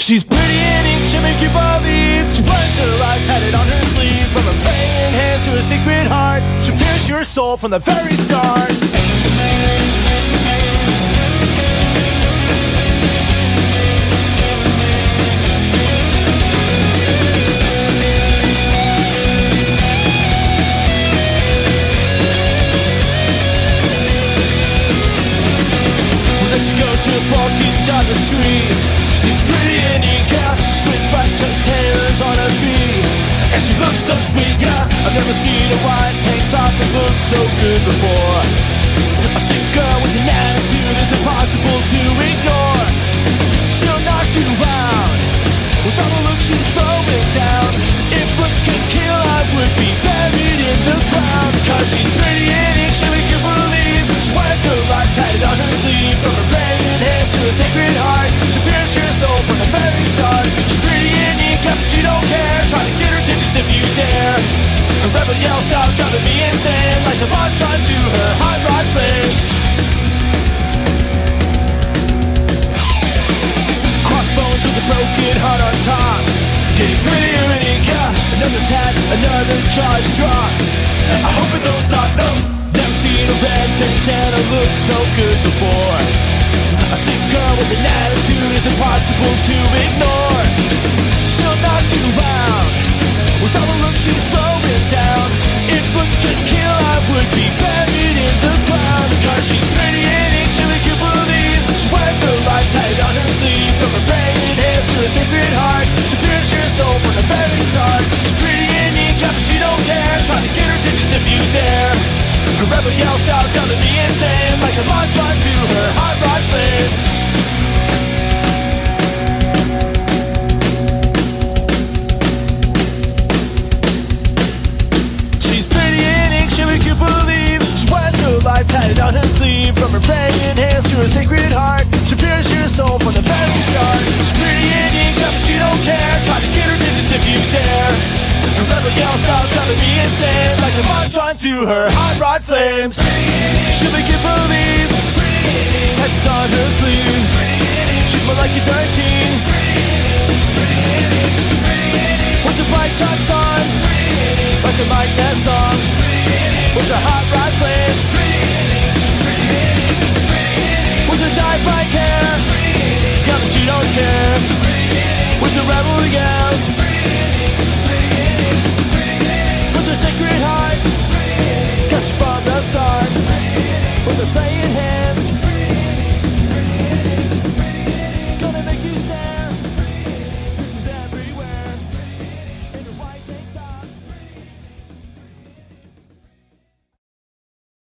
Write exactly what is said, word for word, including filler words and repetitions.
She's pretty and ink, she'll make you believe. She wears her life tatted on her sleeve. From her praying hands to her secret heart, she'll pierce your soul from the very start. There she goes, just walking down the street. She's pretty and ink, yeah, with black-toed tailors on her feet. And she looks so sweet, yeah, I've never seen a white tank top that looks so good before. A sick girl with an attitude is impossible to ignore. She'll knock you out with all the looks she's throwing down. If looks could kill, I would be buried in the ground. Cause she's pretty and ink, she'll make you believe. She wears her life tatted on her sleeve. From her praying hands to her sacred heart, she'll pierce your soul from the very start. She's pretty and ink, but she don't care. Try to get her tickets if you dare. Her rebel yell stops driving me insane, like the moth drawn to her hot rod flames. Crossbones with a broken heart on top, getting prettier and ink, yeah. Another tat, another jaw is dropped. I hope it don't stop, no. Never seen a red bandana look so good before. A sick girl with an attitude is impossible to ignore. She'll knock you out with all the looks she's throwing down. If looks could kill, I would be buried in the ground. Cause she's pretty and ink, she'll make you believe. She wears her life tatted on her sleeve. From her praying hands to her sacred heart, she pierces your soul from the very start. She's pretty and ink, but she don't care. Try to get her tickets if you dare. Her rebel yell stops driving me insane, like a moth drawn to her hot rod flames. She's pretty and ink, she'll make you believe. She wears her life tatted on her sleeve. From her praying hands to her sacred heart, she pierces your soul from the very start. She's pretty and ink, but she don't care. Try to get her tickets if you dare. Her rebel yell stops driving me insane, like a moth drawn to her hot rod flames. She'll make you believe. Tattoos on her sleeve. She's more like you're thirteen, with the bright tops on, like a Mike Ness song, with the hot rod flames, with her dyed black hair, yeah, but she don't care, with the rebel yell, with her sacred heart.